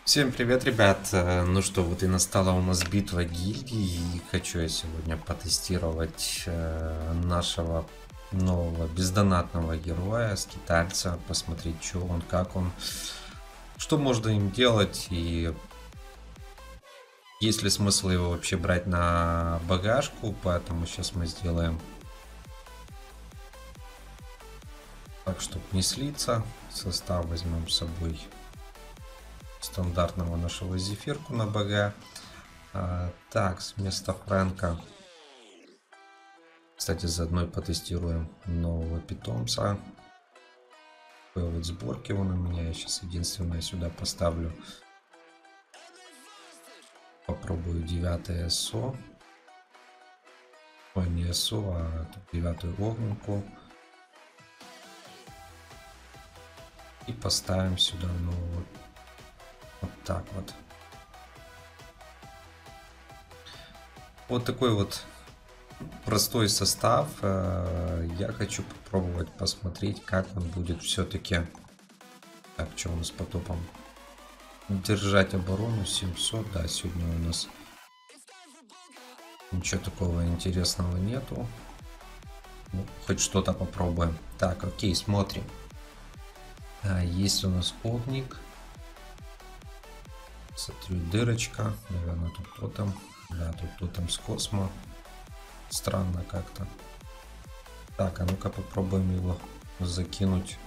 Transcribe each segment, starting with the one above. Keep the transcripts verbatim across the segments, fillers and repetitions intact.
Всем привет, ребят! Э, Ну что, вот и настала у нас битва гильдий, и хочу я сегодня потестировать э, нашего нового бездонатного героя, скитальца, посмотреть, что он, как он, что можно им делать, и есть ли смысл его вообще брать на багажку, поэтому сейчас мы сделаем так, чтобы не слиться. Состав возьмем с собой стандартного нашего зефирку на БГ. А, так, вместо Фрэнка, кстати, заодно и потестируем нового питомца. Такой вот сборки он у меня. Я сейчас единственное сюда поставлю. Попробую девятое СО. Ой, не СО, а девятую огненку. И поставим сюда нового. Вот так вот. Вот такой вот простой состав. Я хочу попробовать посмотреть, как он будет все-таки. Так, что у нас по топам? Держать оборону семьсот. Да, сегодня у нас ничего такого интересного нету. Ну, хоть что-то попробуем. Так, окей, смотрим. А, есть у нас огник. Смотрю, дырочка. Наверное, тут тотем. Да, тут тотем с космо. Странно как-то. Так, а ну-ка попробуем его закинуть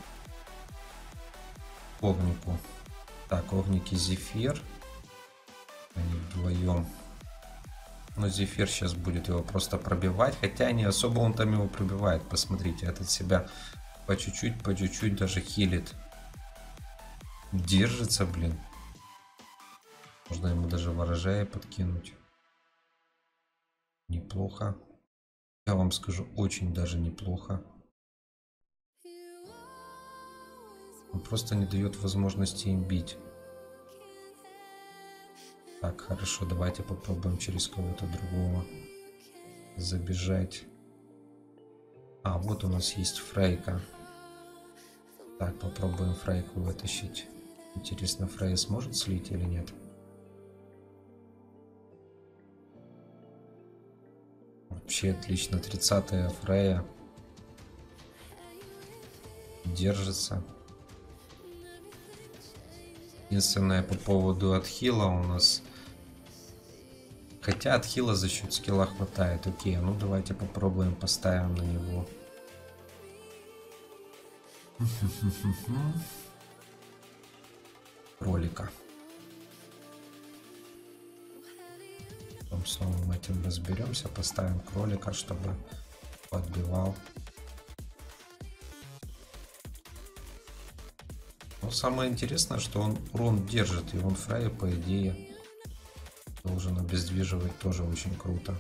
к огнику. Так, огник и зефир. Они вдвоем. Но зефир сейчас будет его просто пробивать. Хотя не особо он там его пробивает. Посмотрите, этот себя по чуть-чуть, по чуть-чуть даже хилит. Держится, блин. Можно ему даже ворожая подкинуть. Неплохо. Я вам скажу, очень даже неплохо. Он просто не дает возможности им бить. Так, хорошо, давайте попробуем через кого-то другого забежать. А, вот у нас есть Фрейка. Так, попробуем Фрейку вытащить. Интересно, Фрейя сможет слить или нет? Вообще отлично. тридцатая Фрейя. Держится. Единственное по поводу отхила у нас... Хотя отхила за счет скилла хватает. Окей, ну давайте попробуем, поставим на него. Кролика. Потом с новым этим разберемся. Поставим кролика, чтобы подбивал. Но самое интересное, что он урон держит. И он Фрейя, по идее, должен обездвиживать тоже очень круто.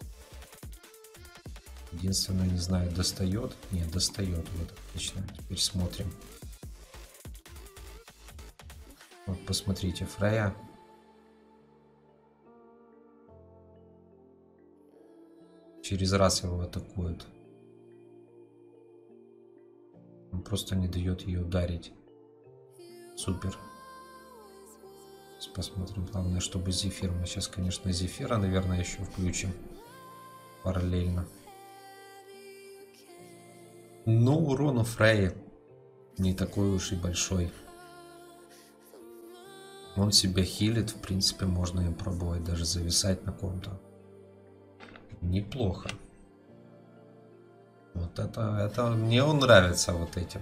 Единственное, не знаю, достает. Нет, достает. Вот, отлично. Теперь смотрим. Вот, посмотрите, Фрейя. Через раз его атакует. Он просто не дает ее ударить. Супер. Сейчас посмотрим. Главное, чтобы зефир. Мы сейчас, конечно, зефира, наверное, еще включим. Параллельно. Но урон у Фрейи не такой уж и большой. Он себя хилит. В принципе, можно им пробовать даже зависать на ком-то. Неплохо. Вот это, это мне он нравится вот этим.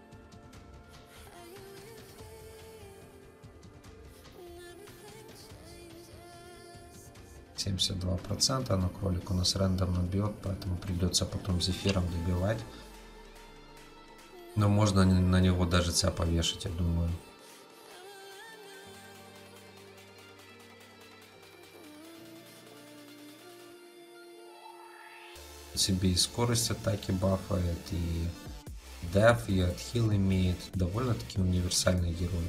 семьдесят два процента, но кролик у нас рандомно бьет, поэтому придется потом зефиром добивать. Но можно на него даже цепа вешать, я думаю. Себе и скорость атаки бафает, и деф, и отхил имеет. Довольно-таки универсальный герой.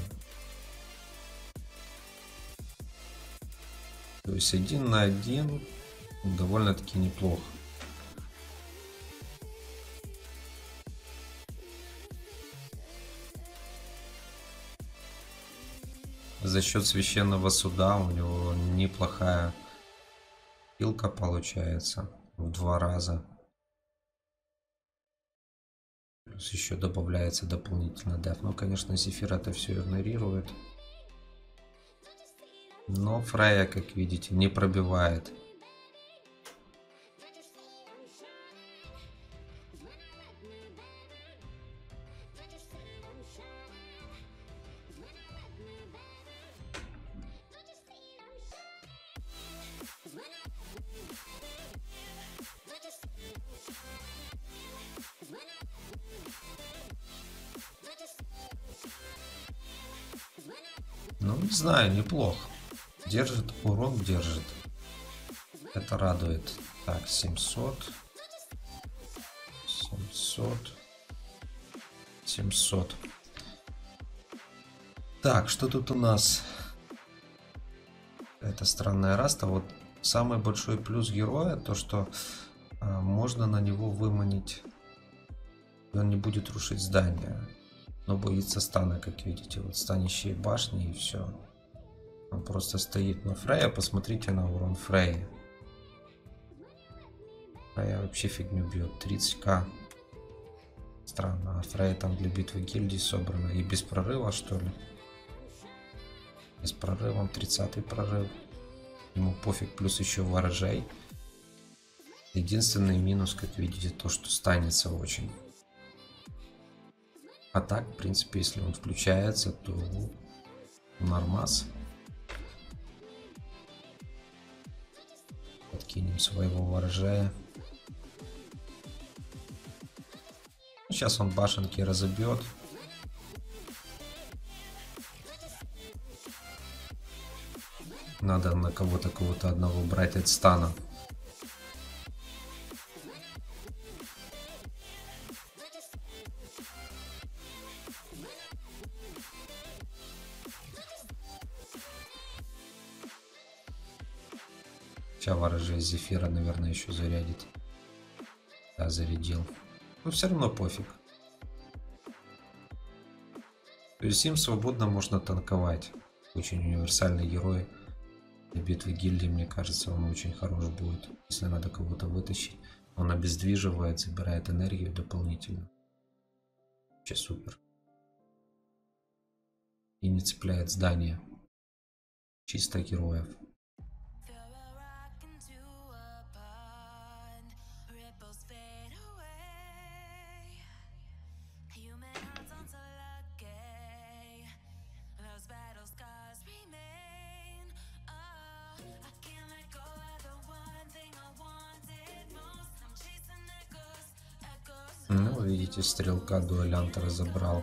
То есть один на один довольно-таки неплохо. За счет священного суда у него неплохая хилка получается в два раза. Плюс еще добавляется дополнительно деф. Ну, конечно, Зефир это все игнорирует. Но Фрея, как видите, не пробивает. Ну, не знаю, неплохо. Держит, урон держит. Это радует. Так, семьсот. семьсот. семьсот. Так, что тут у нас? Это странная раста. Вот самый большой плюс героя, то что а, можно на него выманить. И он не будет рушить здания. Но боится стана, как видите. Вот станущие башни и все. Он просто стоит. Но Фрея, посмотрите на урон Фреи. Фрея вообще фигню бьет. тридцать тысяч. Странно. А Фрея там для битвы гильдии собрана. И без прорыва, что ли? С прорывом. тридцатый прорыв. Ему пофиг. Плюс еще ворожей. Единственный минус, как видите, то, что станется очень. А так, в принципе, если он включается, то нормас. Подкинем своего ворожая. Сейчас он башенки разобьет. Надо на кого-то кого-то одного брать от стана. Сейчас ворожей Зефира, наверное, еще зарядит. Да, зарядил. Но все равно пофиг. То есть им свободно можно танковать. Очень универсальный герой. Для битвы гильдии, мне кажется, он очень хорош будет. Если надо кого-то вытащить. Он обездвиживает, забирает энергию дополнительно. Вообще супер. И не цепляет здание. Чисто героев. Ну, видите, стрелка дуэлянта разобрал.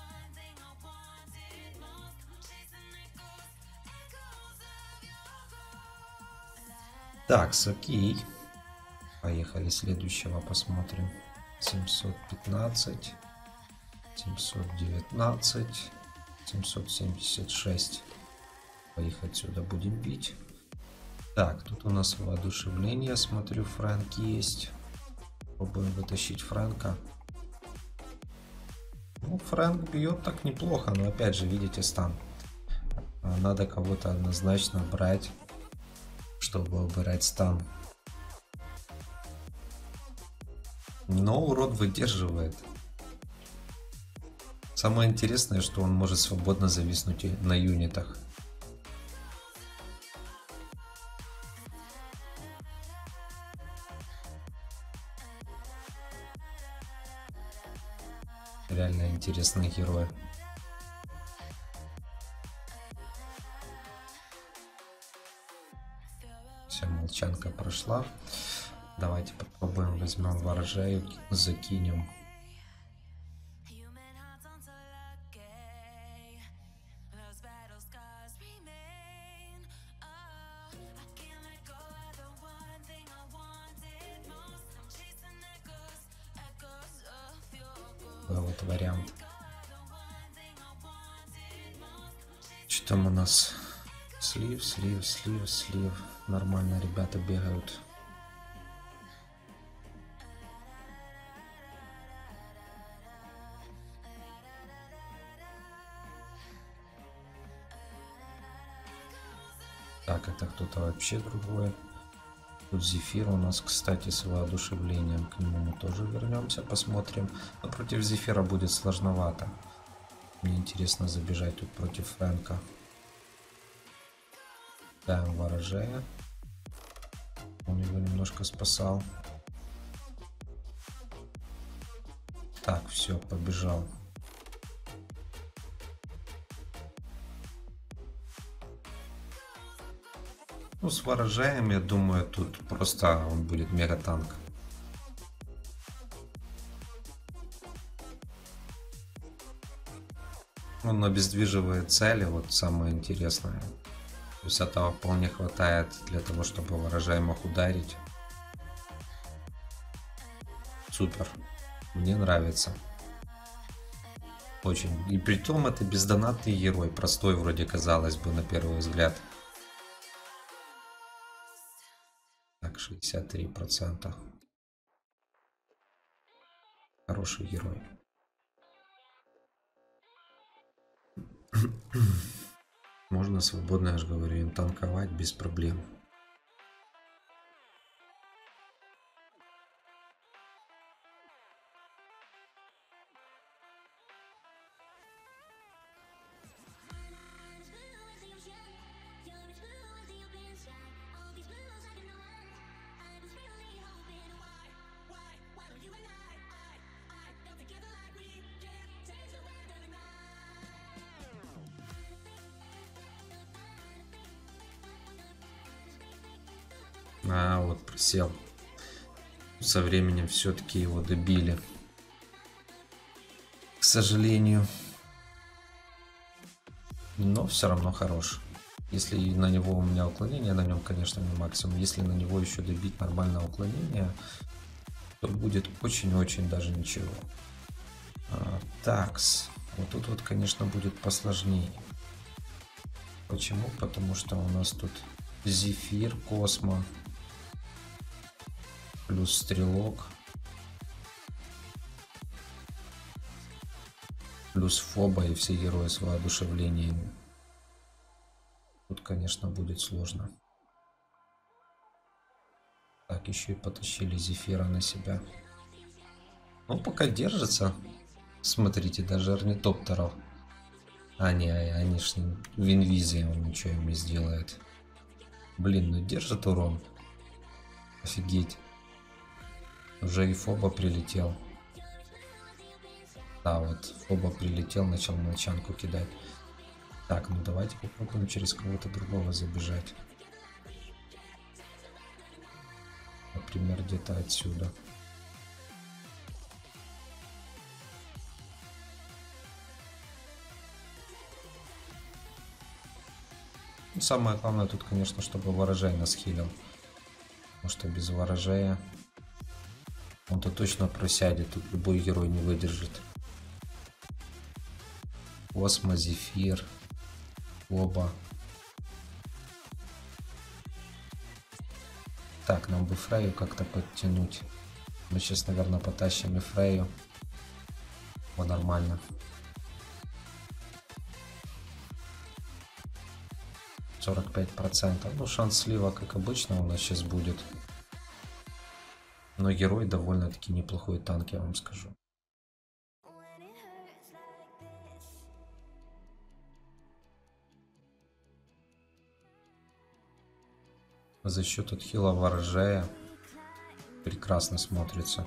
Так, окей. Поехали следующего посмотрим. семьсот пятнадцать. семьсот девятнадцать. семьсот семьдесят шесть. Поехать сюда будем бить. Так, тут у нас воодушевление. Смотрю, Фрэнк есть. Попробуем вытащить Фрэнка. Ну, Фрэнк бьет так неплохо, но опять же, видите, стан. Надо кого-то однозначно брать, чтобы убирать стан. Но урод выдерживает. Самое интересное, что он может свободно зависнуть на юнитах. Реально интересный герой. Все, молчанка прошла. Давайте попробуем, возьмем ворожею, закинем. Вот вариант. Что там у нас? Слив, слив, слив, слив. Нормально ребята бегают. Так, это кто-то вообще другой. Тут Зефир у нас, кстати, с воодушевлением. К нему мы тоже вернемся, посмотрим. Но против Зефира будет сложновато. Мне интересно забежать тут против Фрэнка. Ставим ворожея. Он его немножко спасал. Так, все, побежал. Ну, с ворожеем, я думаю, тут просто он будет мега-танк. Он обездвиживает цели, вот самое интересное. То есть этого вполне хватает для того, чтобы ворожей мог ударить. Супер. Мне нравится. Очень. И при том это бездонатный герой. Простой вроде казалось бы на первый взгляд. Так, шестьдесят три процента. Хороший герой. Можно свободно, я же говорю, им танковать без проблем. А, вот просел. Со временем все-таки его добили. К сожалению. Но все равно хорош. Если на него у меня уклонение, на нем, конечно, не максимум. Если на него еще добить нормальное уклонение, то будет очень-очень даже ничего. А, такс. Вот тут вот, конечно, будет посложнее. Почему? Потому что у нас тут Зефир, Космо. Плюс Стрелок. Плюс Фоба и все герои с воодушевлением. Тут, конечно, будет сложно. Так, еще и потащили Зефира на себя. Ну, пока держится. Смотрите, даже орнитоптеров. А, не, они ж в инвизе, он ничего им не сделает. Блин, ну держит урон. Офигеть. Уже и Фоба прилетел. Да, вот Фоба прилетел, начал молчанку кидать. Так, ну давайте попробуем через кого-то другого забежать. Например, где-то отсюда. Ну, самое главное тут, конечно, чтобы ворожей нас хилил. Потому что без ворожея он-то точно просядет, тут любой герой не выдержит. Космо, Зефир, Оба. Так, нам бы Фрею как-то подтянуть. Мы сейчас, наверное, потащим и Фрею. О, нормально. сорок пять процентов. Ну, шанс слива, как обычно, у нас сейчас будет. Но герой довольно-таки неплохой танк, я вам скажу. За счет отхила ворожея прекрасно смотрится.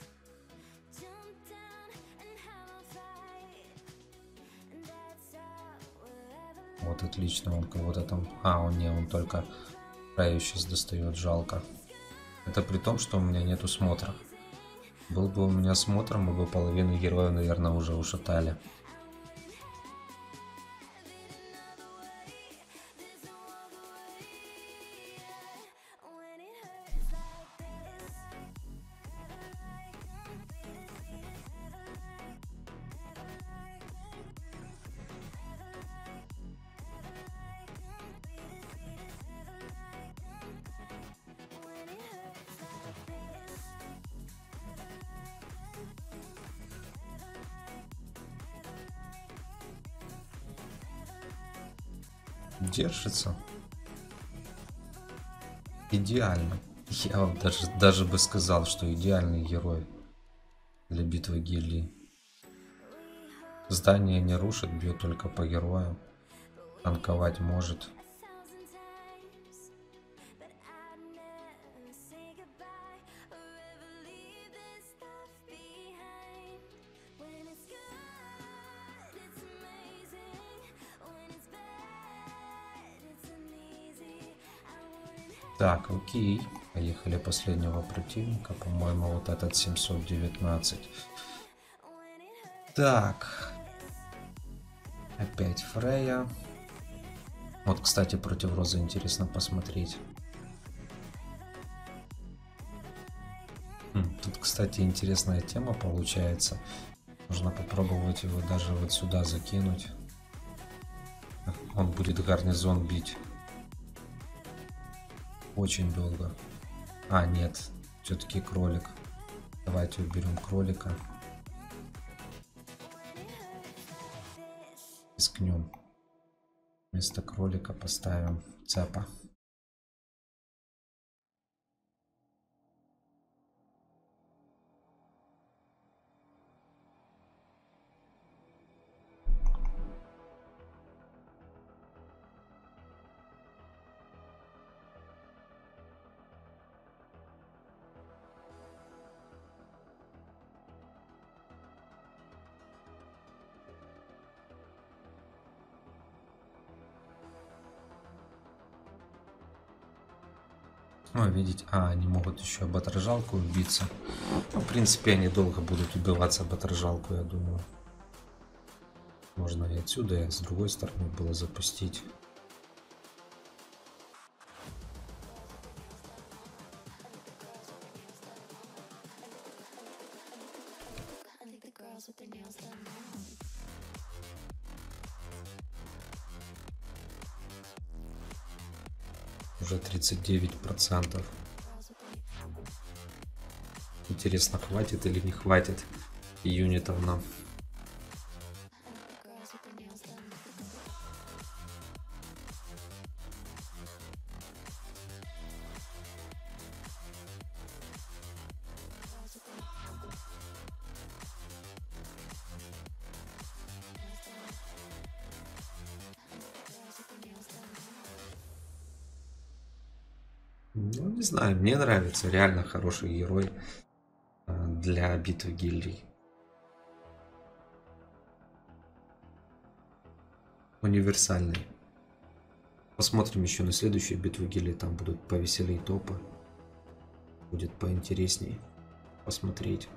Вот отлично, он кого-то там... А, он не, он только Фрею сейчас достает, жалко. Это при том, что у меня нету смотра. Был бы у меня смотр, мы бы половину героев, наверное, уже ушатали. Держится. Идеально. Я вам даже, даже бы сказал, что идеальный герой для битвы гильдий. Здание не рушит, бьет только по героям. Танковать может. Так, окей. Поехали последнего противника. По-моему, вот этот семьсот девятнадцать. Так. Опять Фрея. Вот, кстати, против Розы интересно посмотреть. Хм, тут, кстати, интересная тема получается. Можно попробовать его даже вот сюда закинуть. Он будет гарнизон бить. Очень долго. А, нет. Все-таки кролик. Давайте уберем кролика. Рискнем. Вместо кролика поставим цепа. Ну, видите, а, они могут еще об отражалку убиться. Ну, в принципе, они долго будут убиваться об отражалку, я думаю. Можно и отсюда, и с другой стороны было запустить. Уже тридцать девять процентов. Интересно, хватит или не хватит юнитов нам. Ну, не знаю, мне нравится, реально хороший герой для битвы гильдий. Универсальный. Посмотрим еще на следующую битву гильдий, там будут повеселее топы. Будет поинтересней посмотреть.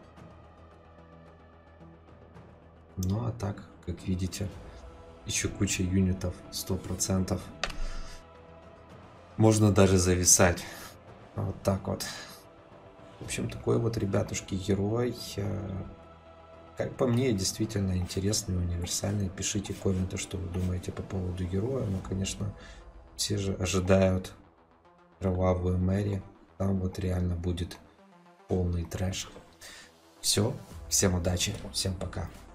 Ну а так, как видите, еще куча юнитов, сто процентов. Можно даже зависать. Вот так вот. В общем, такой вот, ребятушки, герой. Как по мне, действительно интересный, универсальный. Пишите комменты, что вы думаете по поводу героя. Ну, конечно, все же ожидают кровавую Мэри. Там вот реально будет полный трэш. Все. Всем удачи. Всем пока.